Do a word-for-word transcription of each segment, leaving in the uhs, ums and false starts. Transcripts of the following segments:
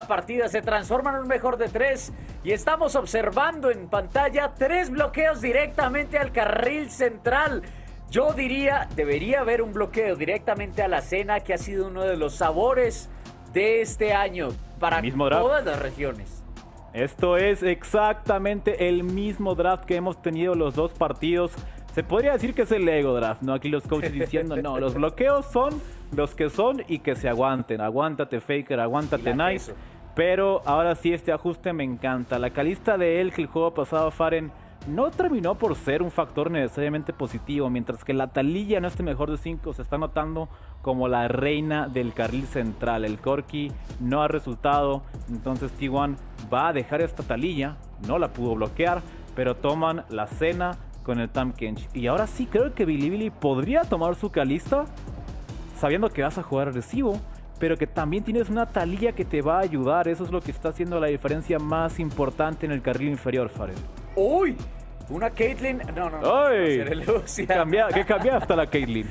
partida, se transforma en un mejor de tres y estamos observando en pantalla tres bloqueos directamente al carril central. Yo diría, debería haber un bloqueo directamente a la Senna, que ha sido uno de los sabores de este año para todas las regiones. Esto es exactamente el mismo draft que hemos tenido los dos partidos. Se podría decir que es el Ego Draft, ¿no? Aquí los coaches diciendo, no, los bloqueos son los que son y que se aguanten. Aguántate, Faker, aguántate, Nice. Pero ahora sí, este ajuste me encanta. La calista de él, que el juego pasado, Faren, no terminó por ser un factor necesariamente positivo, mientras que la Taliyah en este mejor de cinco se está notando como la reina del carril central. El Corki no ha resultado, entonces T uno va a dejar esta Taliyah, no la pudo bloquear, pero toman la Senna con el Tahm Kench. Y ahora sí creo que Bilibili podría tomar su calista, sabiendo que vas a jugar agresivo, pero que también tienes una Taliyah que te va a ayudar. Eso es lo que está haciendo la diferencia más importante en el carril inferior, Faren. ¡Uy! Una Caitlyn. No, no, no. ¡Ay! ¿Qué, cambia, ¿Qué cambiaste la Caitlyn?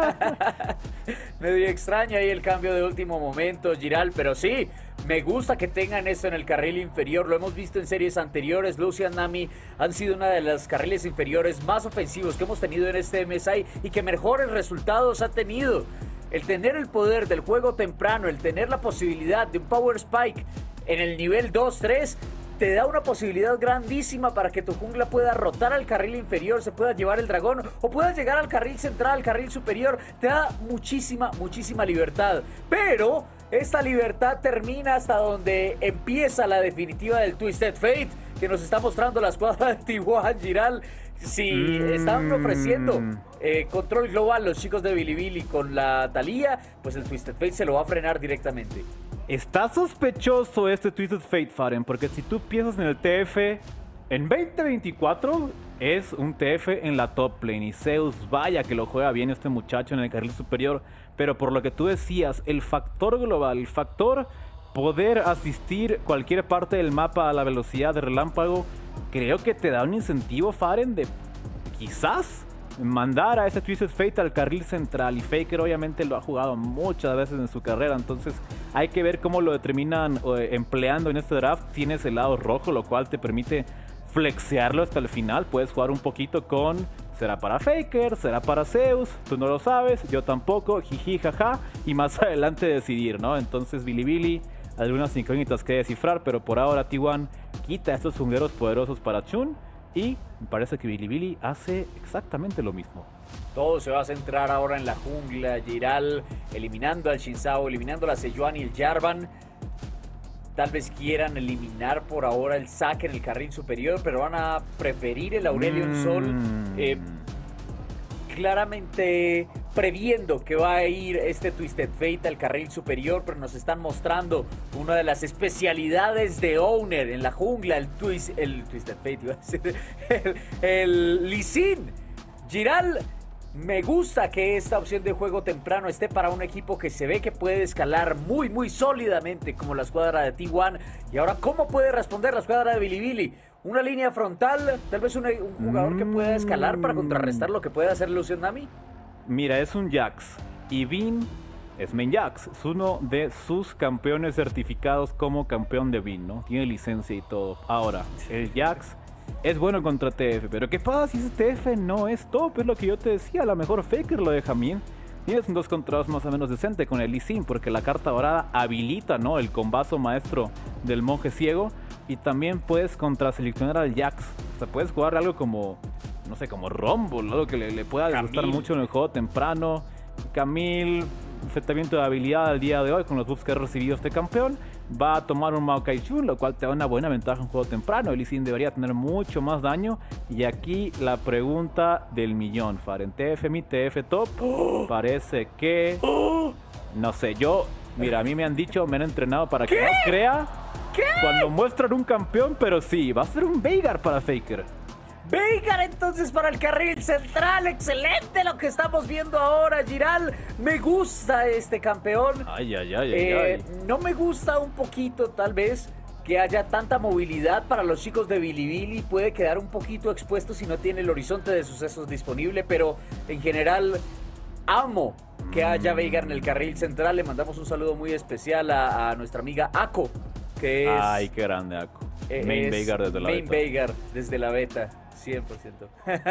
Medio extraño ahí el cambio de último momento, Giral, pero sí, me gusta que tengan esto en el carril inferior. Lo hemos visto en series anteriores. Lucian, Nami han sido una de las carriles inferiores más ofensivos que hemos tenido en este M S I y que mejores resultados ha tenido. El tener el poder del juego temprano, el tener la posibilidad de un Power Spike en el nivel dos tres, te da una posibilidad grandísima para que tu jungla pueda rotar al carril inferior, se pueda llevar el dragón o pueda llegar al carril central, al carril superior. Te da muchísima, muchísima libertad. Pero esta libertad termina hasta donde empieza la definitiva del Twisted Fate, que nos está mostrando la escuadra de T uno, Giral. Si mm. estaban ofreciendo eh, control global los chicos de Bilibili con la Taliyah, pues el Twisted Fate se lo va a frenar directamente. Está sospechoso este Twisted Fate, Faren, porque si tú piensas en el T F, en veinte veinticuatro es un T F en la top lane. Y Zeus, vaya que lo juega bien este muchacho en el carril superior. Pero por lo que tú decías, el factor global, el factor poder asistir cualquier parte del mapa a la velocidad de relámpago, creo que te da un incentivo, Faren, de quizás mandar a ese Twisted Fate al carril central. Y Faker obviamente lo ha jugado muchas veces en su carrera, entonces hay que ver cómo lo determinan eh, empleando en este draft. Tienes el lado rojo, lo cual te permite flexearlo hasta el final. Puedes jugar un poquito con, será para Faker, será para Zeus, tú no lo sabes, yo tampoco, jiji, jaja, y más adelante decidir, ¿no? Entonces Bilibili, algunas incógnitas que descifrar, pero por ahora T uno quita a estos jungleros poderosos para Chun. Y me parece que Bilibili hace exactamente lo mismo. Todo se va a centrar ahora en la jungla. Giral eliminando al Xin Zhao, eliminando a la Sejuani y el Jarvan. Tal vez quieran eliminar por ahora el saque en el carril superior, pero van a preferir el Aurelion mm. Sol. Eh, claramente previendo que va a ir este Twisted Fate al carril superior, pero nos están mostrando una de las especialidades de Owner en la jungla, el, twist, el Twisted Fate, iba a decir, el, el Lee Sin. Giral, me gusta que esta opción de juego temprano esté para un equipo que se ve que puede escalar muy, muy sólidamente como la escuadra de T uno. Y ahora, ¿cómo puede responder la escuadra de Bilibili? Una línea frontal, tal vez un, un jugador que pueda escalar para contrarrestar lo que puede hacer Lucian Nami. Mira, es un Jax y Vin es main Jax, es uno de sus campeones certificados como campeón de Vin, ¿no? Tiene licencia y todo. Ahora, el Jax es bueno contra T F, pero ¿qué pasa si ese T F no es top? Es lo que yo te decía, a lo mejor Faker lo deja bien. Tienes un dos contra dos más o menos decente con el Lee Sin, porque la carta dorada habilita, ¿no?, el combazo maestro del monje ciego. Y también puedes contraseleccionar al Jax. O sea, puedes jugar algo como, no sé, como Rumble, algo que le, le pueda gustar mucho en el juego temprano. Camille, enfrentamiento de habilidad al día de hoy con los buffs que ha recibido este campeón. Va a tomar un Maokai Chun, lo cual te da una buena ventaja en juego temprano. El Lee Sin debería tener mucho más daño. Y aquí la pregunta del millón, Faren. T F mi T F top. Oh. Parece que... Oh. No sé, yo... Mira, a mí me han dicho, me han entrenado para ¿Qué? que no crea... ¿Qué? Cuando muestran un campeón, pero sí, va a ser un Veigar para Faker. Veigar entonces para el carril central, excelente lo que estamos viendo ahora, Giral. Me gusta este campeón. Ay, ay, ay, eh, ay, ay. No me gusta un poquito, tal vez, que haya tanta movilidad para los chicos de Bilibili. Puede quedar un poquito expuesto si no tiene el horizonte de sucesos disponible, pero en general amo que haya Veigar en el carril central. Le mandamos un saludo muy especial a, a nuestra amiga Ako, que es... Ay, qué grande, Aku. Main es Veigar desde la Main beta. Veigar desde la beta, cien por ciento.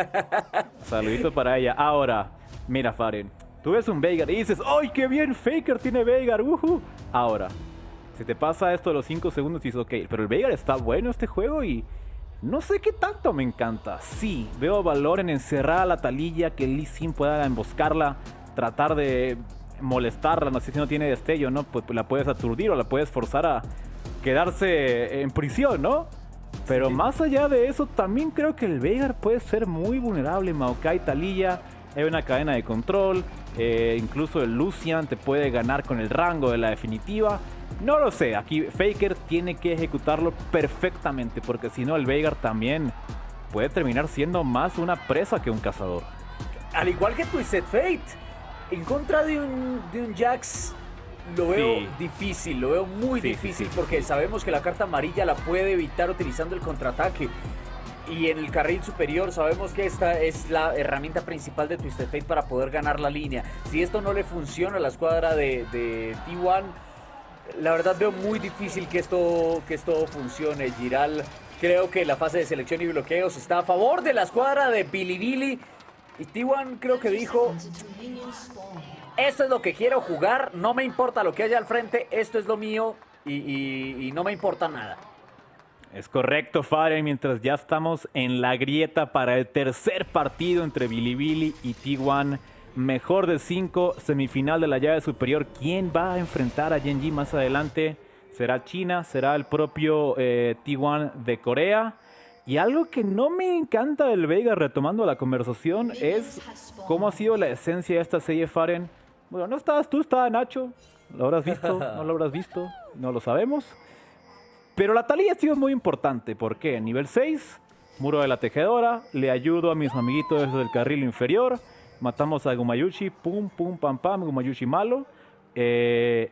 Saludito para ella. Ahora, mira, Faren. Tú ves un Veigar y dices, ¡ay, qué bien! Faker tiene Veigar. Uh-huh. Ahora, si te pasa esto de los cinco segundos, dices, ok, pero el Veigar está bueno este juego y no sé qué tanto me encanta. Sí, veo valor en encerrar a la Taliyah, que Lee Sin pueda emboscarla, tratar de molestarla. No sé si no tiene destello, ¿no? Pues la puedes aturdir o la puedes forzar a quedarse en prisión, ¿no? Pero sí, más allá de eso, también creo que el Veigar puede ser muy vulnerable. Maokai, Taliyah, hay una cadena de control. Eh, incluso el Lucian te puede ganar con el rango de la definitiva. No lo sé, aquí Faker tiene que ejecutarlo perfectamente, porque si no el Veigar también puede terminar siendo más una presa que un cazador. Al igual que Twisted Fate, en contra de un, de un Jax lo veo Sí. difícil, lo veo muy Sí, difícil, sí, sí. porque sabemos que la carta amarilla la puede evitar utilizando el contraataque. Y en el carril superior sabemos que esta es la herramienta principal de Twisted Fate para poder ganar la línea. Si esto no le funciona a la escuadra de, de T uno, la verdad veo muy difícil que esto, que esto funcione. Giral, creo que la fase de selección y bloqueos está a favor de la escuadra de Bilibili. Y T uno creo que dijo, esto es lo que quiero jugar, no me importa lo que haya al frente, esto es lo mío y, y, y no me importa nada. Es correcto, Faren, mientras ya estamos en la grieta para el tercer partido entre Bilibili y T uno. Mejor de cinco, semifinal de la llave superior. ¿Quién va a enfrentar a Gen G más adelante? ¿Será China? ¿Será el propio eh, T uno de Corea? Y algo que no me encanta del Veigar, retomando la conversación, es cómo ha sido la esencia de esta serie, Faren. Bueno, no estabas tú, estaba Nacho. ¿Lo habrás visto? ¿No lo habrás visto? No lo sabemos. Pero la Taliyah ha sido muy importante. ¿Por qué? Nivel seis, muro de la tejedora. Le ayudo a mis amiguitos desde el carril inferior. Matamos a Gumayushi. Pum, pum, pam, pam. Gumayushi malo. Eh,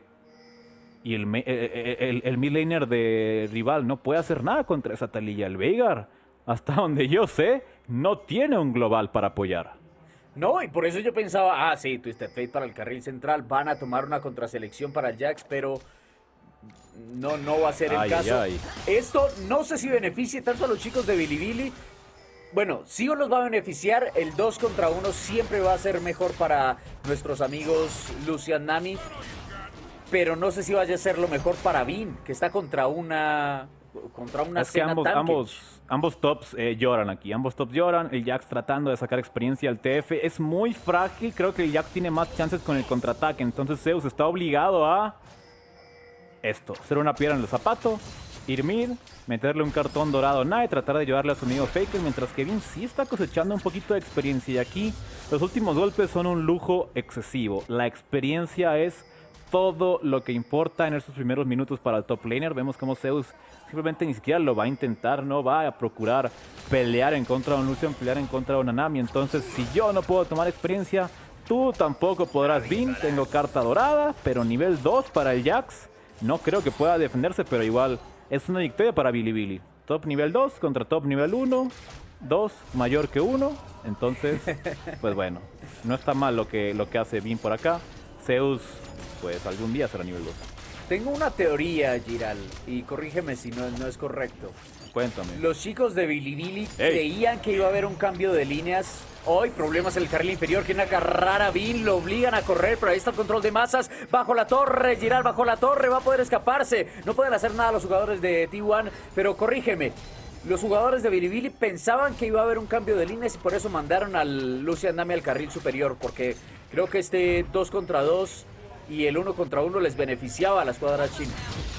y el, el, el, el mid laner de rival no puede hacer nada contra esa Taliyah. El Veigar, hasta donde yo sé, no tiene un global para apoyar. No, y por eso yo pensaba, ah, sí, Twisted Fate para el carril central. Van a tomar una contraselección para Jax, pero... No, no va a ser el Ay, caso. ay, Esto no sé si beneficie tanto a los chicos de Bilibili. Bueno, sí os los va a beneficiar. El dos contra uno siempre va a ser mejor para nuestros amigos Lucian Nami. Pero no sé si vaya a ser lo mejor para Vin, que está contra una contra una Es que cena ambos, tanque. ambos, ambos tops eh, lloran aquí. Ambos tops lloran. El Jax tratando de sacar experiencia al T F. Es muy frágil. Creo que el Jax tiene más chances con el contraataque. Entonces Zeus está obligado a... esto, hacer una piedra en el zapato, ir mid, meterle un cartón dorado nada y tratar de ayudarle a su amigo Faker, mientras que Vin sí está cosechando un poquito de experiencia. Y aquí los últimos golpes son un lujo excesivo. La experiencia es todo lo que importa en estos primeros minutos para el top laner. Vemos como Zeus simplemente ni siquiera lo va a intentar, no va a procurar pelear en contra de un Lucian, pelear en contra de una Nami. Entonces, si yo no puedo tomar experiencia, tú tampoco podrás, Vin. Tengo carta dorada, pero nivel dos para el Jax. No creo que pueda defenderse, pero igual es una victoria para Bilibili. Top nivel dos contra top nivel uno. dos mayor que uno. Entonces, pues bueno, no está mal lo que, lo que hace Vin por acá. Zeus, pues algún día será nivel dos. Tengo una teoría, Giral, y corrígeme si no, no es correcto. Cuéntame. Los chicos de Bilibili creían que iba a haber un cambio de líneas. Hoy problemas en el carril inferior, quieren agarrar a Vin, lo obligan a correr, pero ahí está el control de masas. Bajo la torre, Giral bajo la torre, va a poder escaparse. No pueden hacer nada los jugadores de T uno, pero corrígeme. Los jugadores de Bilibili pensaban que iba a haber un cambio de líneas y por eso mandaron al Lucian Nami al carril superior, porque creo que este dos contra dos y el uno contra uno les beneficiaba a la escuadra china.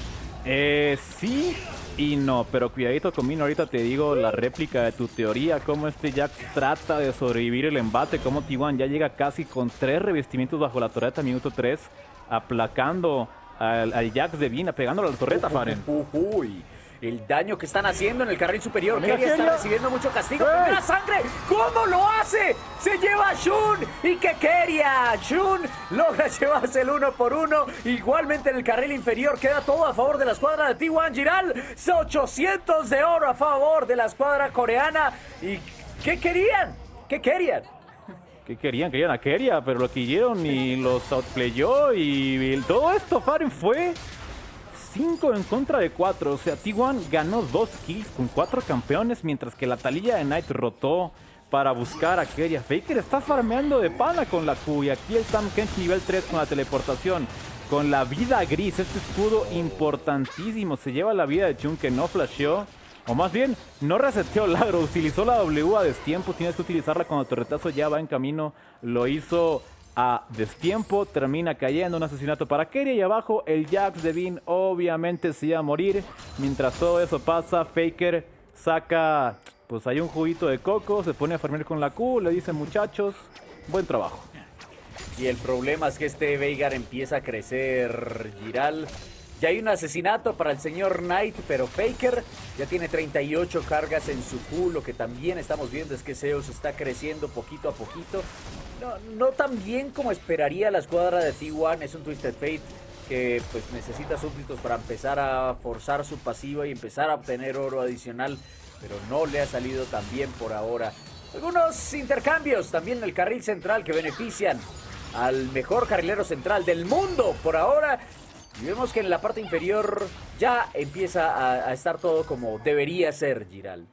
Eh, sí y no, pero cuidadito con Vin, ahorita te digo la réplica de tu teoría, cómo este Jax trata de sobrevivir el embate, cómo T uno ya llega casi con tres revestimientos bajo la torreta, minuto tres, aplacando al, al Jax de Vin, pegándole a la torreta, Faren. Uh, uh, uy. El daño que están haciendo en el carril superior. Mira, Keria está Keria. recibiendo mucho castigo. ¡Ey! ¡Primera sangre! ¿Cómo lo hace? Se lleva a Shun. ¿Y qué Keria? Shun logra llevarse el uno por uno. Igualmente en el carril inferior queda todo a favor de la escuadra de T uno. Giral, ochocientos de oro a favor de la escuadra coreana. ¿Y qué querían? ¿Qué querían? ¿Qué querían? Querían a Keria, pero lo que hicieron y los outplayó y, y todo esto, Faren, fue cinco en contra de cuatro. O sea, T uno ganó dos kills con cuatro campeones, mientras que la talilla de Knight rotó para buscar a Keria. Faker está farmeando de pana con la Q. Y aquí el Tahm Kench nivel tres con la teleportación. Con la vida gris, este escudo importantísimo. Se lleva la vida de Chun, que no flasheó. O más bien, no reseteó Lagro. Utilizó la W a destiempo. Tienes que utilizarla cuando tu retazo ya va en camino. Lo hizo a destiempo. Termina cayendo un asesinato para Keria. Y abajo el Jax de Bean obviamente se iba a morir. Mientras todo eso pasa, Faker saca... Pues hay un juguito de coco. Se pone a farmear con la Q. Le dice, muchachos, buen trabajo. Y el problema es que este Veigar empieza a crecer, Giral. Ya hay un asesinato para el señor Knight, pero Faker ya tiene treinta y ocho cargas en su Q. Lo que también estamos viendo es que Zeus está creciendo poquito a poquito. No, no tan bien como esperaría la escuadra de T uno. Es un Twisted Fate que pues necesita súbditos para empezar a forzar su pasiva y empezar a obtener oro adicional. Pero no le ha salido tan bien por ahora. Algunos intercambios también en el carril central que benefician al mejor carrilero central del mundo por ahora. Y vemos que en la parte inferior ya empieza a, a estar todo como debería ser, Giral.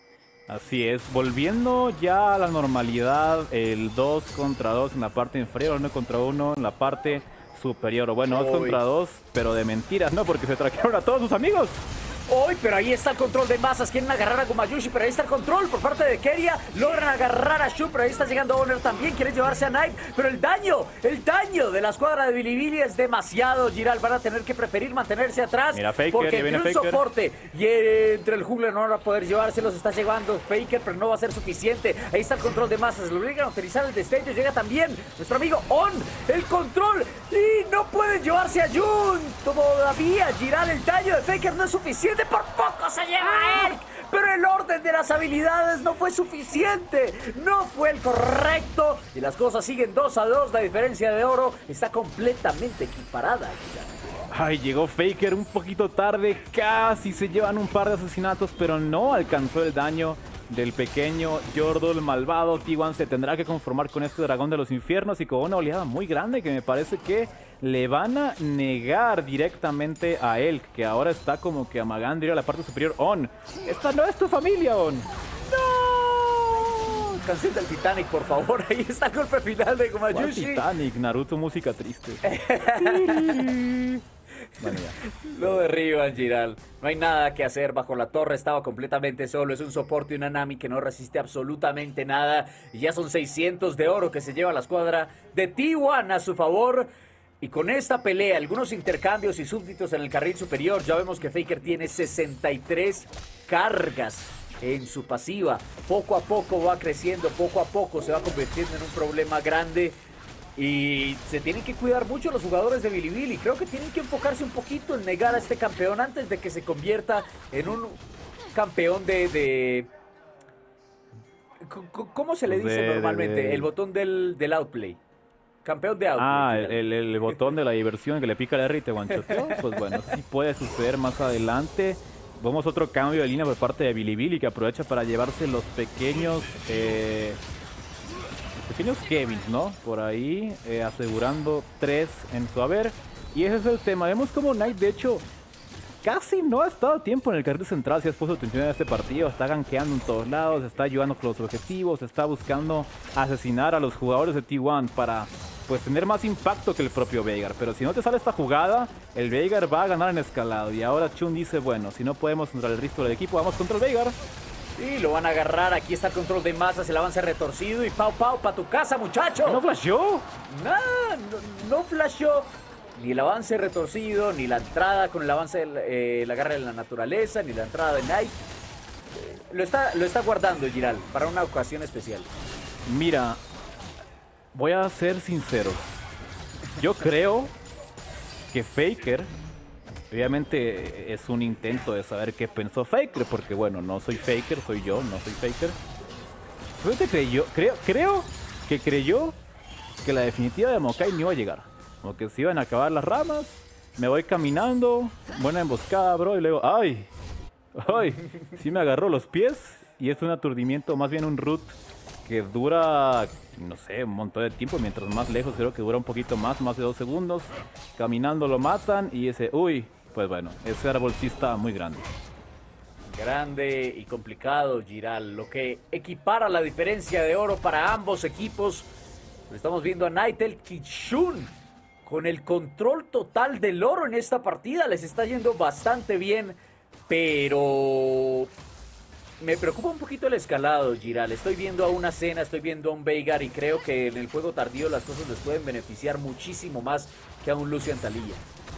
Así es, volviendo ya a la normalidad, el dos contra dos en la parte inferior, uno contra uno en la parte superior. Bueno, dos contra dos, pero de mentiras, ¿no? Porque se trajeron a todos sus amigos. Hoy, pero ahí está el control de masas. Quieren agarrar a Gumayusi, pero ahí está el control por parte de Keria. Logran agarrar a Shu, pero ahí está llegando Honor también. Quieren llevarse a Knight, pero el daño, el daño de la escuadra de Bilibili es demasiado, Giral. Van a tener que preferir mantenerse atrás. Mira, Faker, porque viene entre un Faker. soporte y entre el jungler no van a poder llevárselos. Está llevando Faker, pero no va a ser suficiente. Ahí está el control de masas. Lo obligan a utilizar el destello. Llega también nuestro amigo On. El control. Y no pueden llevarse a Jun. Todavía, Giral, el daño de Faker no es suficiente. Por poco se lleva a él, pero el orden de las habilidades no fue suficiente, no fue el correcto y las cosas siguen dos a dos. La diferencia de oro está completamente equiparada. Ay, llegó Faker un poquito tarde, casi se llevan un par de asesinatos, pero no alcanzó el daño del pequeño Yordle malvado. T uno se tendrá que conformar con este dragón de los infiernos y con una oleada muy grande que me parece que le van a negar directamente a él, que ahora está como que amagando ir a la parte superior. On, esta no es tu familia, On. ¡No! Cancela el Titanic, por favor. Ahí está el golpe final de Gumayusi. Titanic, Naruto, música triste. Bueno, ya. Lo derriban, Giral. No hay nada que hacer bajo la torre. Estaba completamente solo. Es un soporte y una Nami que no resiste absolutamente nada. Y ya son seiscientos de oro que se lleva la escuadra de T uno a su favor. Y con esta pelea, algunos intercambios y súbditos en el carril superior, ya vemos que Faker tiene sesenta y tres cargas en su pasiva. Poco a poco va creciendo, poco a poco se va convirtiendo en un problema grande. Y se tienen que cuidar mucho los jugadores de Bilibili. Creo que tienen que enfocarse un poquito en negar a este campeón antes de que se convierta en un campeón de... de... ¿Cómo se le dice de, normalmente? De, de... El botón del, del outplay. Campeón de outplay. Ah, el, el botón de la diversión que le pica la R y te guanchoteó. Pues bueno, sí puede suceder más adelante. Vemos otro cambio de línea por parte de Bilibili que aprovecha para llevarse los pequeños... Eh... Pequeños Kevins, ¿no? Por ahí, eh, asegurando tres en su haber. Y ese es el tema. Vemos como Knight, de hecho, casi no ha estado tiempo en el carril central. Si has puesto atención en este partido, está gankeando en todos lados, está ayudando con los objetivos, está buscando asesinar a los jugadores de T uno para, pues, tener más impacto que el propio Veigar. Pero si no te sale esta jugada, el Veigar va a ganar en escalado. Y ahora Chun dice, bueno, si no podemos contra el resto del equipo, vamos contra el Veigar. Sí, lo van a agarrar. Aquí está el control de masas, el avance retorcido y pau pau pa' tu casa, muchacho. ¿No flasheó? Nada, no, no flasheó. Ni el avance retorcido, ni la entrada con el avance, eh, la garra de la naturaleza, ni la entrada de Knight. Eh, lo, está, lo está guardando Giral para una ocasión especial. Mira, voy a ser sincero. Yo creo que Faker... Obviamente es un intento de saber qué pensó Faker, porque bueno, no soy Faker, soy yo, no soy Faker. Fíjate, creyó, creo, creo que creyó que la definitiva de Maokai no iba a llegar. Como que se iban a acabar las ramas, me voy caminando, buena emboscada, bro, y luego, ¡ay! ¡Ay! Sí me agarró los pies y es un aturdimiento, más bien un root que dura, no sé, un montón de tiempo. Mientras más lejos creo que dura un poquito más, más de dos segundos. Caminando lo matan y ese, uy, pues bueno, ese árbol sí está muy grande. Grande y complicado, Giral, lo que equipara la diferencia de oro para ambos equipos. Estamos viendo a Nightel Kichun con el control total del oro en esta partida. Les está yendo bastante bien, pero me preocupa un poquito el escalado, Giral. Estoy viendo a una Senna, estoy viendo a un Veigar y creo que en el juego tardío las cosas les pueden beneficiar muchísimo más que a un Lucian Taliyah.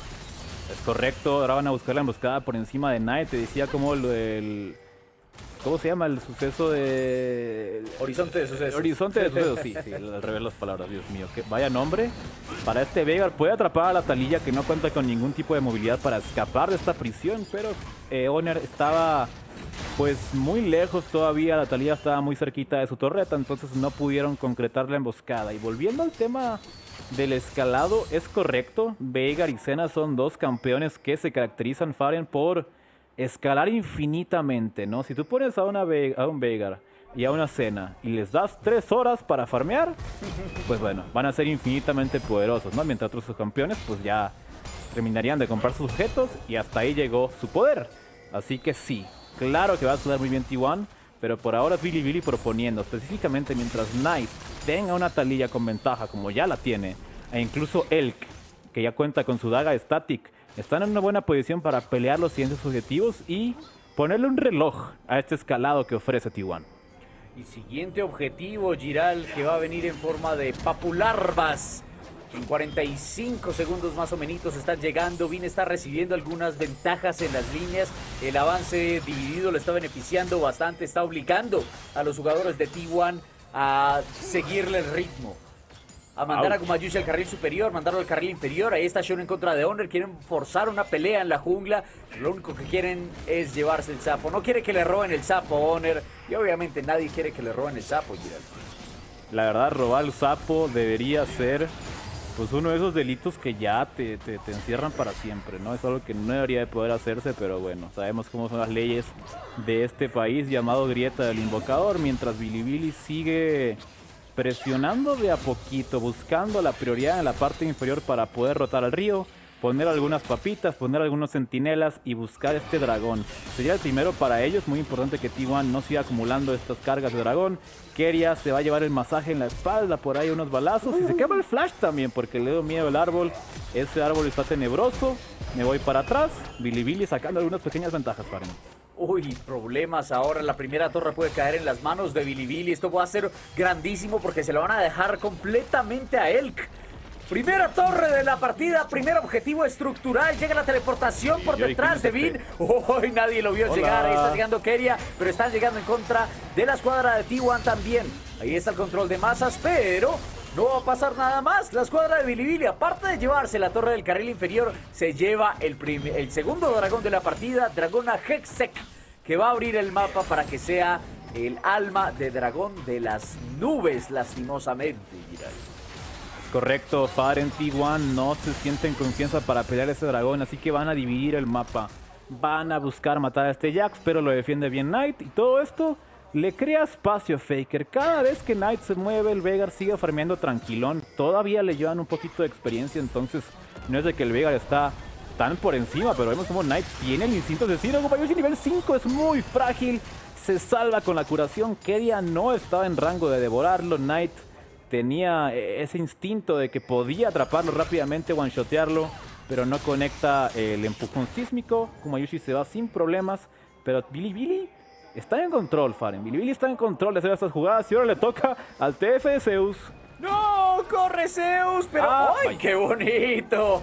Es correcto, ahora van a buscar la emboscada por encima de Knight. Te decía como el, el... ¿Cómo se llama? El suceso de... Horizonte de sucesos. Horizonte de sucesos, sí, sí, al revés las palabras, Dios mío. Que vaya nombre para este Veigar. Puede atrapar a la Taliyah, que no cuenta con ningún tipo de movilidad para escapar de esta prisión, pero eh, Oner estaba pues muy lejos todavía. La Taliyah estaba muy cerquita de su torreta, entonces no pudieron concretar la emboscada. Y volviendo al tema del escalado, es correcto. Veigar y Senna son dos campeones que se caracterizan, Faren, por escalar infinitamente, ¿no? Si tú pones a, una Ve a un Veigar y a una Senna y les das tres horas para farmear, pues bueno, van a ser infinitamente poderosos, ¿no? Mientras otros campeones pues ya terminarían de comprar sus objetos y hasta ahí llegó su poder. Así que sí, claro que va a sudar muy bien T uno, pero por ahora es Bilibili proponiendo, específicamente mientras Knight tenga una Taliyah con ventaja, como ya la tiene, e incluso Elk, que ya cuenta con su daga Static, están en una buena posición para pelear los siguientes objetivos y ponerle un reloj a este escalado que ofrece T uno. Y siguiente objetivo, Giral, que va a venir en forma de papularvas. En cuarenta y cinco segundos más o menos están llegando. Vin está recibiendo algunas ventajas en las líneas. El avance dividido lo está beneficiando bastante. Está obligando a los jugadores de T uno a seguirle el ritmo. A mandar Ouch. a Gumayushi al carril superior, mandarlo al carril inferior. Ahí está Shun en contra de Oner. Quieren forzar una pelea en la jungla. Lo único que quieren es llevarse el sapo. No quiere que le roben el sapo a Oner. Y obviamente nadie quiere que le roben el sapo, Giral. La verdad, robar el sapo debería ser pues uno de esos delitos que ya te, te, te encierran para siempre, ¿no? Es algo que no debería de poder hacerse, pero bueno, sabemos cómo son las leyes de este país llamado Grieta del Invocador, mientras Bilibili sigue presionando de a poquito, buscando la prioridad en la parte inferior para poder rotar al río, poner algunas papitas, poner algunos centinelas y buscar este dragón. Sería el primero para ellos, muy importante que T uno no siga acumulando estas cargas de dragón. Keria se va a llevar el masaje en la espalda, por ahí unos balazos y se quema el flash también porque le dio miedo el árbol. Ese árbol está tenebroso, me voy para atrás, Bilibili sacando algunas pequeñas ventajas para mí. Uy, problemas ahora. La primera torre puede caer en las manos de Bilibili. Esto va a ser grandísimo porque se lo van a dejar completamente a Elk. Primera torre de la partida, primer objetivo estructural. Llega la teleportación por detrás de Vin. Uy, nadie lo vio Hola. llegar. Ahí está llegando Keria, pero están llegando en contra de la escuadra de T uno también. Ahí está el control de masas, pero no va a pasar nada más. La escuadra de Bilibili, aparte de llevarse la torre del carril inferior, se lleva el, el segundo dragón de la partida, Dragona Hextech, que va a abrir el mapa para que sea el alma de dragón de las nubes, lastimosamente, Giral. Correcto, Faren, T uno no se sienten confianza para pelear a ese dragón, así que van a dividir el mapa. Van a buscar matar a este Jax, pero lo defiende bien Knight. Y todo esto le crea espacio a Faker. Cada vez que Knight se mueve, el Veigar sigue farmeando tranquilón. Todavía le llevan un poquito de experiencia, entonces no es de que el Veigar está tan por encima, pero vemos como Knight tiene el instinto de decir, Gumayushi nivel cinco es muy frágil. Se salva con la curación. Keria no estaba en rango de devorarlo. Knight tenía ese instinto de que podía atraparlo rápidamente, one-shotearlo, pero no conecta el empujón sísmico. Gumayushi se va sin problemas, pero Bilibili está en control, Faren. Bilibili está en control de hacer estas jugadas y ahora le toca al T F de Zeus. ¡No! ¡Corre Zeus! Pero Ah, ¡ay, qué bonito!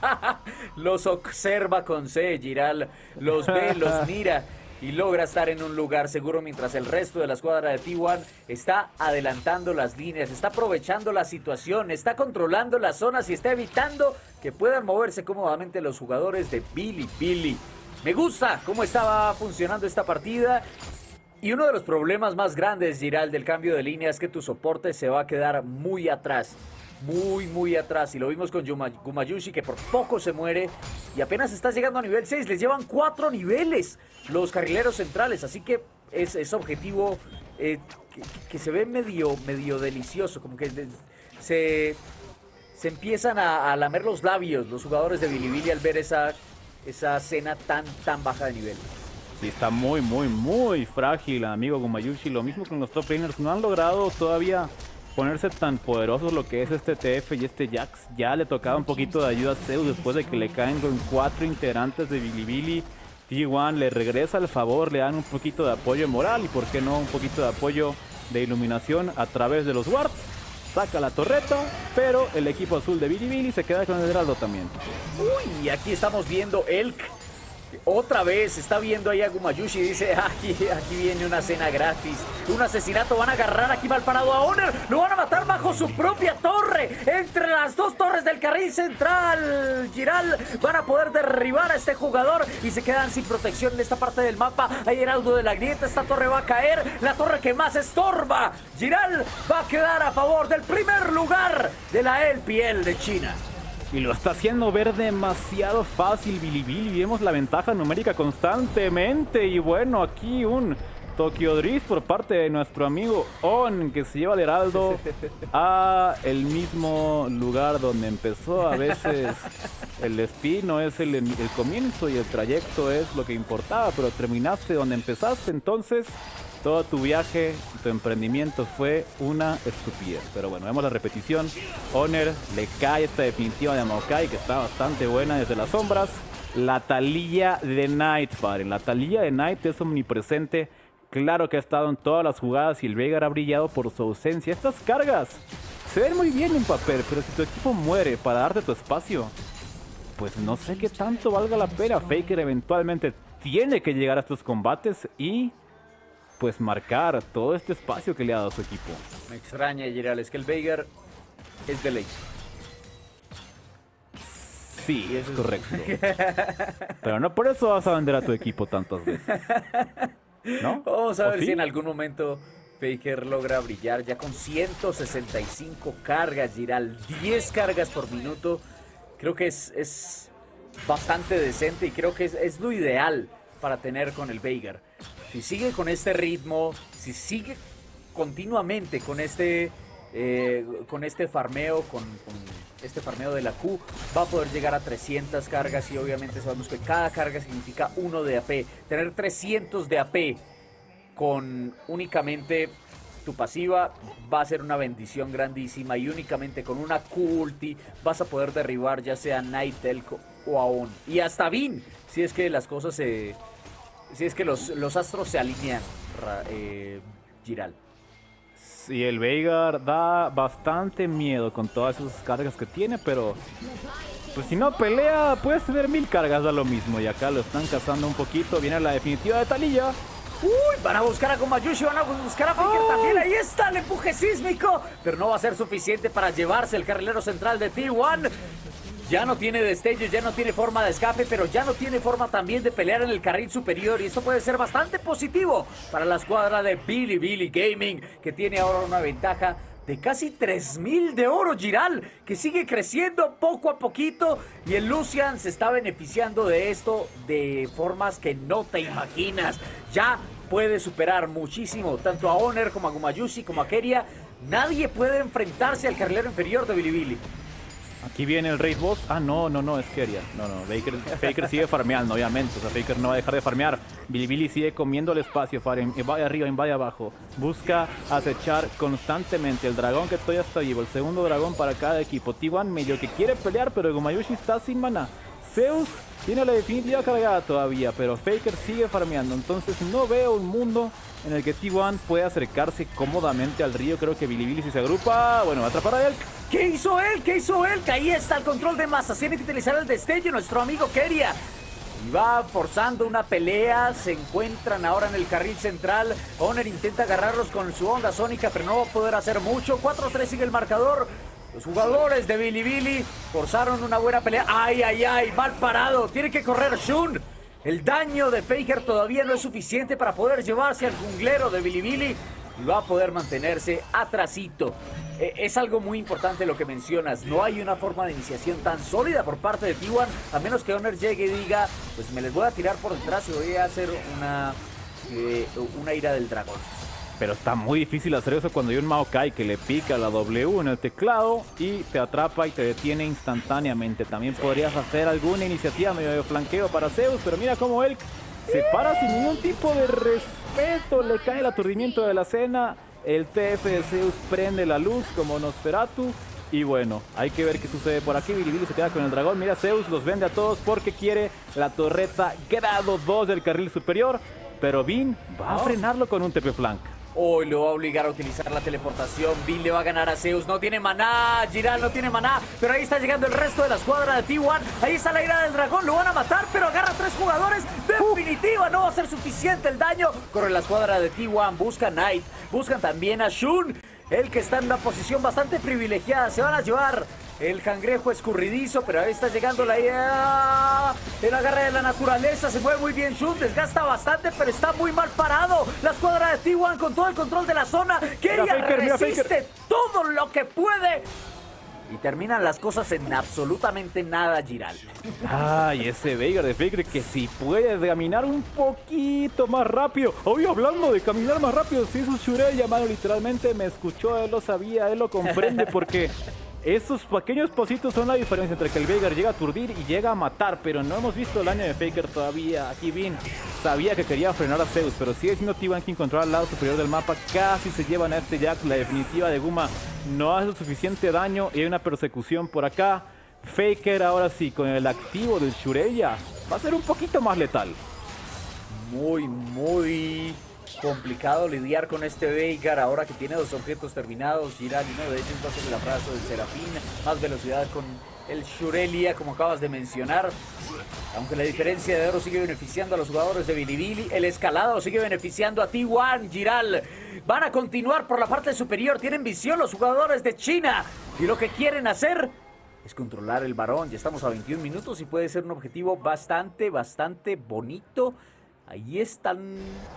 Los observa con C, Giral. Los ve, los mira y logra estar en un lugar seguro mientras el resto de la escuadra de T uno está adelantando las líneas, está aprovechando la situación, está controlando las zonas y está evitando que puedan moverse cómodamente los jugadores de Bilibili. Me gusta cómo estaba funcionando esta partida. Y uno de los problemas más grandes, Giral, del cambio de línea es que tu soporte se va a quedar muy atrás. Muy, muy atrás. Y lo vimos con Yuma, Gumayushi, que por poco se muere. Y apenas está llegando a nivel seis. Les llevan cuatro niveles los carrileros centrales. Así que es, es objetivo eh, que, que se ve medio, medio delicioso. Como que de, se, se empiezan a, a lamer los labios los jugadores de Bilibili al ver esa esa escena tan, tan baja de nivel. Sí, está muy, muy, muy frágil, amigo Gumayusi. Lo mismo con los top laners. No han logrado todavía ponerse tan poderosos lo que es este T F y este Jax. Ya le tocaba un poquito de ayuda a Zeus después de que le caen con cuatro integrantes de Bilibili. T uno le regresa el favor, le dan un poquito de apoyo moral y por qué no un poquito de apoyo de iluminación a través de los wards. Saca la torreta, pero el equipo azul de Bilibili se queda con el heraldo también. Uy, aquí estamos viendo Elk. Otra vez está viendo ahí a Gumayusi y dice, aquí, aquí viene una cena gratis, un asesinato, van a agarrar aquí mal parado a Honor, lo van a matar bajo su propia torre, entre las dos torres del carril central. Giral, van a poder derribar a este jugador y se quedan sin protección en esta parte del mapa. Hay heraldo de la grieta, esta torre va a caer, la torre que más estorba. Giral va a quedar a favor del primer lugar de la L P L de China. Y lo está haciendo ver demasiado fácil Bilibili. Vemos la ventaja numérica constantemente. Y bueno, aquí un Tokyo Drift por parte de nuestro amigo On, que se lleva al heraldo a el mismo lugar donde empezó. A veces el destino es el, el comienzo y el trayecto es lo que importaba, pero terminaste donde empezaste. Entonces todo tu viaje, tu emprendimiento fue una estupidez. Pero bueno, vemos la repetición. Honor le cae esta definitiva de Maokai, que está bastante buena desde las sombras. La Taliyah de Nightfire. La Taliyah de Night es omnipresente. Claro que ha estado en todas las jugadas y el Veigar ha brillado por su ausencia. Estas cargas se ven muy bien en papel, pero si tu equipo muere para darte tu espacio, pues no sé qué tanto valga la pena. Faker eventualmente tiene que llegar a estos combates y pues marcar todo este espacio que le ha dado a su equipo. Me extraña, Giral, es que el Veigar es de ley. Sí, es correcto. Pero no por eso vas a vender a tu equipo tantas veces, ¿no? Vamos a ver sí? si en algún momento Faker logra brillar ya con ciento sesenta y cinco cargas, Giral. diez cargas por minuto. Creo que es, es bastante decente y creo que es, es lo ideal para tener con el Veigar. Si sigue con este ritmo, si sigue continuamente con este, eh, con este farmeo, con, con este farmeo de la Q, va a poder llegar a trescientas cargas y obviamente sabemos que cada carga significa uno de A P. Tener trescientos de A P con únicamente tu pasiva va a ser una bendición grandísima y únicamente con una Q ulti vas a poder derribar ya sea Night, Elk o Aon. Y hasta Vin, si es que las cosas se... Si es que los, los astros se alinean, eh, Giral. Sí, el Veigar da bastante miedo con todas esas cargas que tiene, pero pues si no pelea, puedes tener mil cargas, da lo mismo. Y acá lo están cazando un poquito. Viene la definitiva de Taliyah. Uy, van a buscar a Gumayusi, van a buscar a Faker oh. también. Ahí está el empuje sísmico, pero no va a ser suficiente para llevarse el carrilero central de T uno. Ya no tiene destello, ya no tiene forma de escape, pero ya no tiene forma también de pelear en el carril superior. Y esto puede ser bastante positivo para la escuadra de Bilibili Gaming, que tiene ahora una ventaja de casi tres mil de oro, Giral, que sigue creciendo poco a poquito. Y el Lucian se está beneficiando de esto de formas que no te imaginas. Ya puede superar muchísimo tanto a Honor como a Gumayusi como a Keria. Nadie puede enfrentarse al carrilero inferior de Bilibili. Aquí viene el Raid Boss. Ah, no, no, no, es Keria. No, no, Faker, Faker sigue farmeando, obviamente. O sea, Faker no va a dejar de farmear. Bilibili sigue comiendo el espacio. Faren, invade arriba, invade abajo. Busca acechar constantemente. El dragón que todavía está vivo. El segundo dragón para cada equipo. T uno medio que quiere pelear, pero Gumayusi está sin mana. Zeus tiene la definitiva cargada todavía, pero Faker sigue farmeando. Entonces no veo un mundo en el que T uno puede acercarse cómodamente al río. Creo que Bilibili si se agrupa, bueno, va a atrapar a él. ¿Qué hizo él? ¿Qué hizo él? Que ahí está el control de masas. Tiene que utilizar el destello, nuestro amigo Keria. Y va forzando una pelea. Se encuentran ahora en el carril central. Honor intenta agarrarlos con su onda sónica, pero no va a poder hacer mucho. cuatro tres sigue el marcador. Los jugadores de Bilibili forzaron una buena pelea. ¡Ay, ay, ay! Mal parado. Tiene que correr Shun. El daño de Faker todavía no es suficiente para poder llevarse al junglero de Bilibili. Y va a poder mantenerse atrasito. Eh, es algo muy importante lo que mencionas. No hay una forma de iniciación tan sólida por parte de T uno. A menos que Honor llegue y diga, pues me les voy a tirar por detrás y voy a hacer una, eh, una ira del dragón. Pero está muy difícil hacer eso cuando hay un Maokai que le pica la W en el teclado y te atrapa y te detiene instantáneamente. También podrías hacer alguna iniciativa medio de flanqueo para Zeus, pero mira cómo él se para sin ningún tipo de respeto. Le cae el aturdimiento de la cena. El T F de Zeus prende la luz como Nosferatu. Y bueno, hay que ver qué sucede por aquí. Bilibili se queda con el dragón. Mira, Zeus los vende a todos porque quiere la torreta grado dos del carril superior. Pero Vin va a frenarlo con un T P flank. Hoy lo va a obligar a utilizar la teleportación. Vin le va a ganar a Zeus. No tiene maná. Giral no tiene maná. Pero ahí está llegando el resto de la escuadra de T uno. Ahí está la ira del dragón. Lo van a matar. Pero agarra a tres jugadores. Definitiva. No va a ser suficiente el daño. Corre la escuadra de T uno. Busca a Knight. Buscan también a Shun. El que está en una posición bastante privilegiada. Se van a llevar el cangrejo escurridizo, pero ahí está llegando la idea. El agarre de la naturaleza, se mueve muy bien Shun, desgasta bastante, pero está muy mal parado. La escuadra de T uno con todo el control de la zona. Keria resiste todo lo que puede. Y terminan las cosas en absolutamente nada, Giral. Ay, ese Veigar de Faker que si puede caminar un poquito más rápido. Hoy hablando de caminar más rápido, si hizo Shurel, mano, literalmente me escuchó, él lo sabía, él lo comprende porque esos pequeños pasitos son la diferencia entre que el Veigar llega a aturdir y llega a matar. Pero no hemos visto el daño de Faker todavía. Aquí Vin sabía que quería frenar a Zeus, pero sigue siendo T uno quien controla el lado superior del mapa. Casi se llevan a este Jax. La definitiva de Guma no hace suficiente daño y hay una persecución por acá. Faker ahora sí, con el activo del Shurella, va a ser un poquito más letal. Muy, muy complicado lidiar con este Veigar ahora que tiene dos objetos terminados. Giral, y uno de ellos va a ser el abrazo del Serafín. Más velocidad con el Shurelia, como acabas de mencionar. Aunque la diferencia de oro sigue beneficiando a los jugadores de Bilibili, el escalado sigue beneficiando a T uno. Giral, van a continuar por la parte superior. Tienen visión los jugadores de China. Y lo que quieren hacer es controlar el varón. Ya estamos a veintiún minutos y puede ser un objetivo bastante, bastante bonito. Ahí están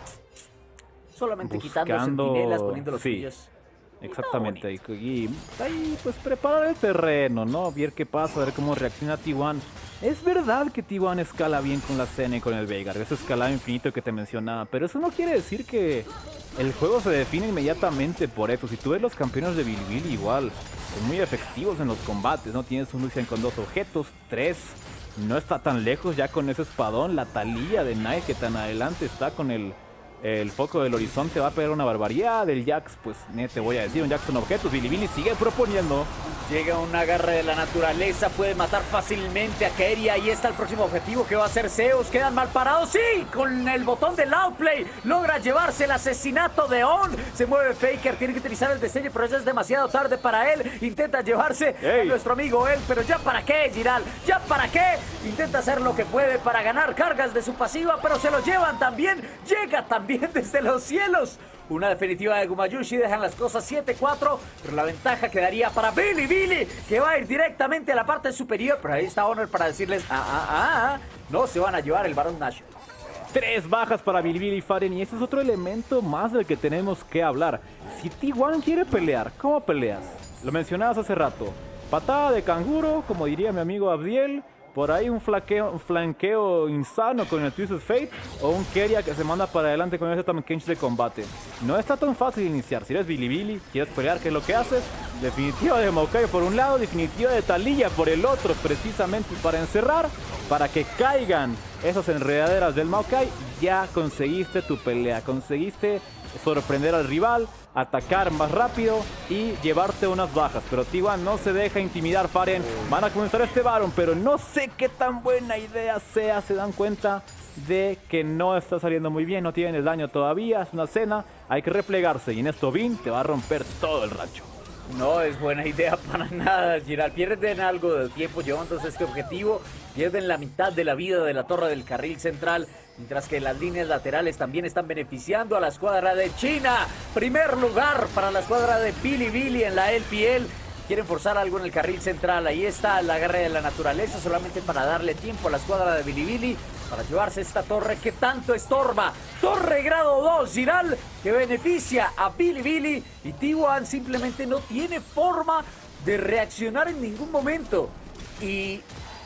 solamente buscando, quitando centinelas, poniendo los sí, suyos. exactamente. Y, y ahí pues preparar el terreno, ¿no? Ver qué pasa, ver cómo reacciona T uno. Es verdad que T uno escala bien con la Cena y con el Veigar, ese escalado infinito que te mencionaba, pero eso no quiere decir que el juego se define inmediatamente por eso. Si tú ves los campeones de Bilibili igual, son muy efectivos en los combates, ¿no? Tienes un Lucian con dos objetos, tres, no está tan lejos ya con ese espadón. La Talía de Knight que tan adelante está con el, el foco del horizonte va a pegar una barbaridad. Del Jax, pues ne, te voy a decir, un Jax con objetos. Bilibili sigue proponiendo. Llega un agarre de la naturaleza, puede matar fácilmente a Keria. Ahí está el próximo objetivo que va a ser Zeus. Quedan mal parados, sí, con el botón del outplay logra llevarse el asesinato de On. Se mueve Faker, tiene que utilizar el destello, pero ya es demasiado tarde para él. Intenta llevarse Ey. a nuestro amigo él, pero ya para qué, Giral, ya para qué. Intenta hacer lo que puede para ganar cargas de su pasiva, pero se lo llevan también. Llega también desde los cielos. Una definitiva de Gumayushi, dejan las cosas siete cuatro, pero la ventaja quedaría para Bilibili, que va a ir directamente a la parte superior. Pero ahí está Honor para decirles, ah, ah, ah, ah, no se van a llevar el Barón Nash. Tres bajas para Bilibili y Faren, y ese es otro elemento más del que tenemos que hablar. Si T uno quiere pelear, ¿cómo peleas? Lo mencionabas hace rato. Patada de canguro, como diría mi amigo Abdiel. Por ahí un, flaqueo, un flanqueo insano con el Twisted Fate. O un Keria que se manda para adelante con ese Tamekench de combate. No está tan fácil iniciar. Si eres Bilibili, quieres pelear, ¿qué es lo que haces? Definitiva de Maokai por un lado, definitiva de Taliyah por el otro. Precisamente para encerrar, para que caigan esas enredaderas del Maokai. Ya conseguiste tu pelea, conseguiste sorprender al rival, atacar más rápido y llevarte unas bajas. Pero T uno no se deja intimidar, Faren. Van a comenzar este Baron, pero no sé qué tan buena idea sea. Se dan cuenta de que no está saliendo muy bien, no tienen el daño todavía, es una cena, hay que replegarse. Y en esto Vin te va a romper todo el rancho. No es buena idea para nada, Giral. Pierden algo de tiempo llevándose este objetivo. Pierden la mitad de la vida de la torre del carril central. Mientras que las líneas laterales también están beneficiando a la escuadra de China. Primer lugar para la escuadra de Bilibili en la L P L. Quieren forzar algo en el carril central. Ahí está el agarre de la naturaleza, solamente para darle tiempo a la escuadra de Bilibili para llevarse esta torre que tanto estorba. Torre grado dos, Giral, que beneficia a Bilibili. Y T uno simplemente no tiene forma de reaccionar en ningún momento. Y...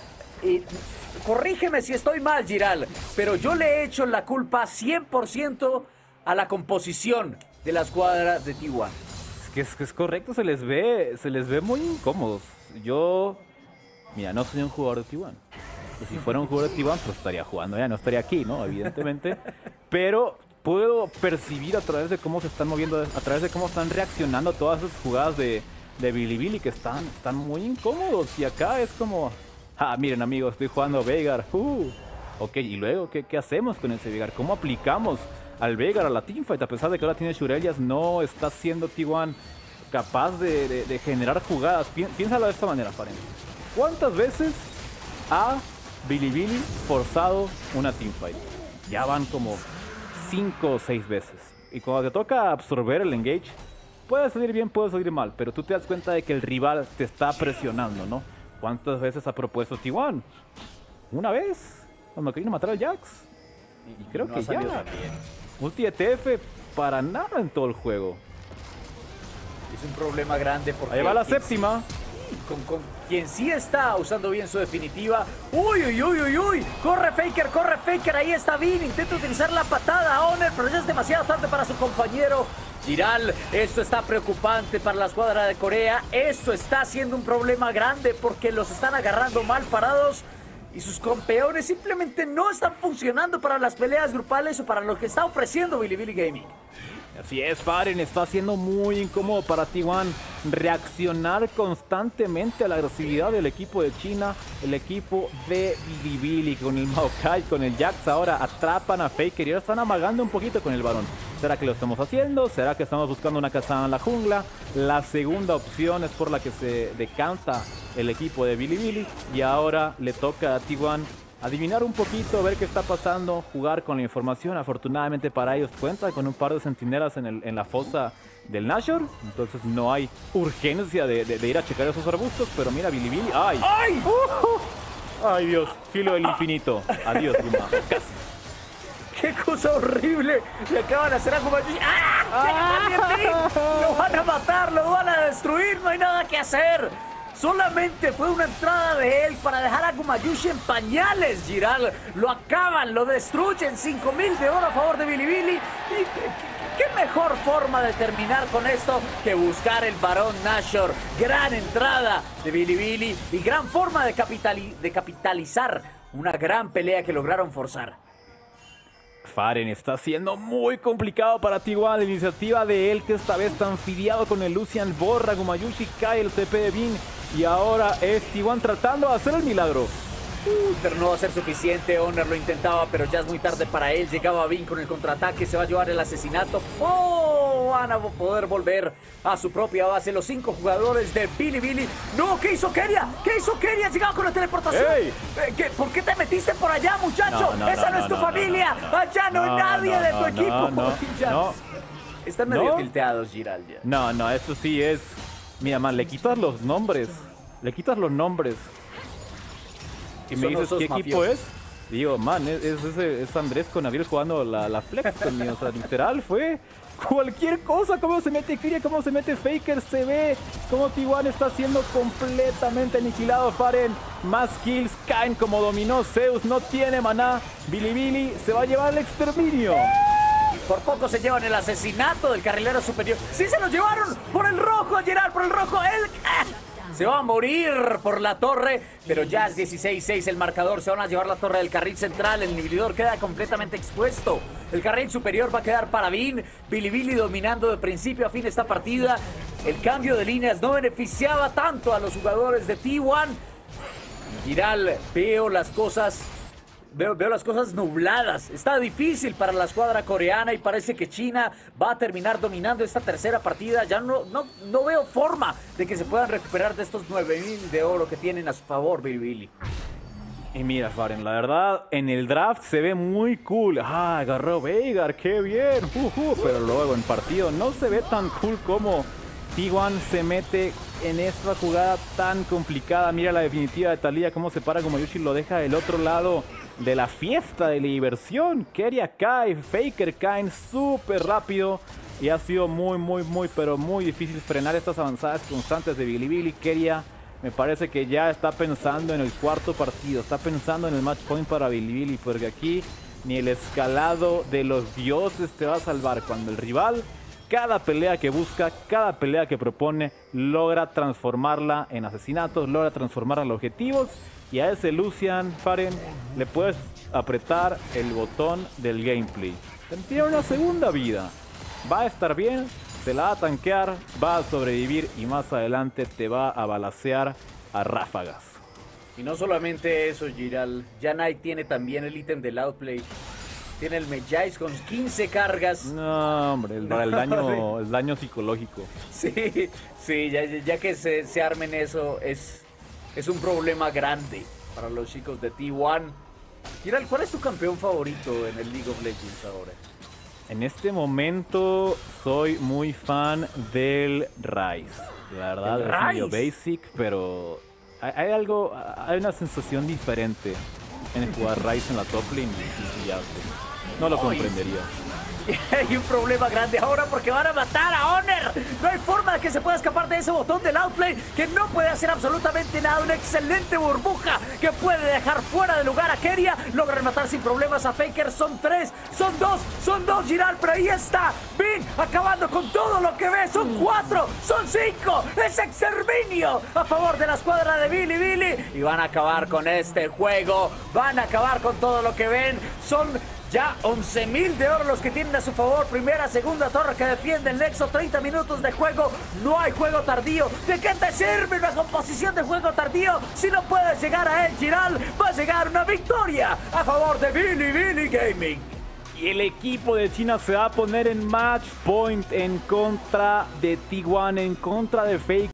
y corrígeme si estoy mal, Giral, pero yo le he hecho la culpa cien por ciento a la composición. de la escuadra de T uno. Es que es, que es correcto, se les ve, se les ve muy incómodos. Yo, mira, no soy un jugador de T uno. Pues si fuera un jugador de T uno, pues estaría jugando ya, no estaría aquí, ¿no? Evidentemente. Pero puedo percibir a través de cómo se están moviendo, a través de cómo están reaccionando todas esas jugadas de, de Bilibili que están, están muy incómodos. Y acá es como, ah, miren amigos, estoy jugando Veigar. Uh, ok, y luego, ¿qué, qué hacemos con ese Veigar? ¿Cómo aplicamos al Veigar a la teamfight? A pesar de que ahora tiene Shurellas, no está siendo T uno capaz de, de, de generar jugadas. Pi piénsalo de esta manera, Faren. ¿Cuántas veces ha Bilibili forzado una teamfight? Ya van como cinco o seis veces. Y cuando te toca absorber el engage, puede salir bien, puede salir mal, pero tú te das cuenta de que el rival te está presionando, ¿no? ¿Cuántas veces ha propuesto T uno? Una vez, cuando querían matar al Jax. Y creo no que ya. Ulti E T F para nada en todo el juego. Es un problema grande porque... Ahí va la séptima. Sí, con, con quien sí está usando bien su definitiva. Uy, uy, uy, uy, uy. Corre Faker, corre Faker. Ahí está Vin. Intenta utilizar la patada a Honor, pero ya es demasiado tarde para su compañero. Giral, esto está preocupante para la escuadra de Corea. Esto está siendo un problema grande porque los están agarrando mal parados. Y sus campeones simplemente no están funcionando para las peleas grupales o para lo que está ofreciendo Bilibili Gaming. Así es, Faren, está siendo muy incómodo para T uno reaccionar constantemente a la agresividad del equipo de China, el equipo de Bilibili, con el Maokai, con el Jax. Ahora atrapan a Faker y ahora están amagando un poquito con el varón. ¿Será que lo estamos haciendo? ¿Será que estamos buscando una casada en la jungla? La segunda opción es por la que se decanta el equipo de Bilibili y ahora le toca a T uno adivinar un poquito, ver qué está pasando, jugar con la información. Afortunadamente para ellos cuenta con un par de centinelas en, el, en la fosa del Nashor, entonces no hay urgencia de, de, de ir a checar esos arbustos, pero mira Bilibili, ¡ay! ¡Ay! Uh, ¡Ay Dios! Filo del infinito. Adiós, Guma. Casi. ¡Qué cosa horrible! Le acaban de hacer a Gumayushi. ¡Ah! ¡Ah! ¡Lo van a matar! ¡Lo van a destruir! ¡No hay nada que hacer! Solamente fue una entrada de él para dejar a Gumayushi en pañales, Giral. Lo acaban, lo destruyen. cinco mil de oro a favor de Bilibili. Y qué, qué mejor forma de terminar con esto que buscar el varón Nashor. Gran entrada de Bilibili y gran forma de, capitali de capitalizar una gran pelea que lograron forzar. Faren, está siendo muy complicado para T uno. La iniciativa de él, que esta vez está afiliado con el Lucian, borra Gumayushi, cae el T P de Vin. Y ahora es T uno tratando de hacer el milagro. Uh, pero no va a ser suficiente. Honor lo intentaba, pero ya es muy tarde para él. Llegaba Vin con el contraataque, se va a llevar el asesinato. ¡Oh! Van a poder volver a su propia base los cinco jugadores de Bilibili. ¡No! ¿Qué hizo Keria? ¿Qué hizo Keria? Llegaba con la teleportación. ¡Ey! ¿Qué, ¿Por qué te metiste por allá, muchacho? No, no, Esa no, no, no es tu no, familia. no, no, no. Allá no hay No, nadie no, de tu no, equipo. no, no, Ya. no. Están medio ¿No? tilteados, Giral. Ya. No, no, esto sí es... Mira, man, le quitas los nombres. Le quitas los nombres. Y me Son dices, osos ¿qué equipo mafiosos. es? Digo, man, es, es, es, es Andrés con Abril jugando la, la flex conmigo. O sea, literal, fue cualquier cosa. Cómo se mete Kyria, cómo se mete Faker. Se ve cómo T uno está siendo completamente aniquilado. Faren, más kills, caen como dominó. Zeus no tiene maná. Bilibili se va a llevar el exterminio. Por poco se llevan el asesinato del carrilero superior. ¡Sí se lo llevaron! ¡Por el rojo, Gerard! ¡Por el rojo! ¡Él! ¡Ah! Se va a morir por la torre, pero ya es dieciséis seis el marcador. Se van a llevar la torre del carril central. El inhibidor queda completamente expuesto. El carril superior va a quedar para Vin. Bilibili dominando de principio a fin esta partida. El cambio de líneas no beneficiaba tanto a los jugadores de T uno. Giral, veo las cosas... Veo, veo las cosas nubladas. Está difícil para la escuadra coreana y parece que China va a terminar dominando esta tercera partida. Ya no, no, no veo forma de que se puedan recuperar de estos nueve mil de oro que tienen a su favor, Bilibili. Y mira, Faren, la verdad, en el draft se ve muy cool. Ah, agarró Veigar, qué bien. Uh, uh, pero luego en partido no se ve tan cool como T uno se mete en esta jugada tan complicada. Mira la definitiva de Taliyah, cómo se para Gumayushi, lo deja del otro lado de la fiesta de la diversión. Keria cae, Faker caen súper rápido y ha sido muy, muy, muy, pero muy difícil frenar estas avanzadas constantes de Bilibili. Keria me parece que ya está pensando en el cuarto partido, está pensando en el match point para Bilibili, porque aquí ni el escalado de los dioses te va a salvar. Cuando el rival cada pelea que busca, cada pelea que propone, logra transformarla en asesinatos, logra transformarla en objetivos. Y a ese Lucian Faren le puedes apretar el botón del gameplay. Tiene una segunda vida. Va a estar bien, se la va a tanquear, va a sobrevivir y más adelante te va a balacear a ráfagas. Y no solamente eso, Giral. Janai tiene también el ítem del outplay. Tiene el Mejais con quince cargas. No, hombre, el, el, daño, el daño psicológico. Sí, sí, ya, ya que se, se armen eso, es, es un problema grande para los chicos de T uno. Giral, ¿cuál es tu campeón favorito en el League of Legends ahora? En este momento soy muy fan del Ryze. La verdad es medio basic, pero hay, hay algo, hay una sensación diferente en jugar Ryze en la top lane y ya no lo comprendería. Hay un problema grande ahora porque van a matar a Honor. No hay forma de que se pueda escapar de ese botón del outplay, que no puede hacer absolutamente nada. Una excelente burbuja que puede dejar fuera de lugar a Keria. Logran matar sin problemas a Faker. Son tres, son dos, son dos, Giral, pero ahí está Bin acabando con todo lo que ve. Son cuatro, son cinco. Es exterminio a favor de la escuadra de Billy Billy. Y van a acabar con este juego. Van a acabar con todo lo que ven. Son ya once mil de oro los que tienen a su favor. Primera, segunda torre que defiende el Nexo. treinta minutos de juego. No hay juego tardío. ¿De qué te sirve una composición de juego tardío si no puedes llegar a él, Giral? Va a llegar una victoria a favor de Billy Billy Gaming. Y el equipo de China se va a poner en match point en contra de T uno, en contra de Faker.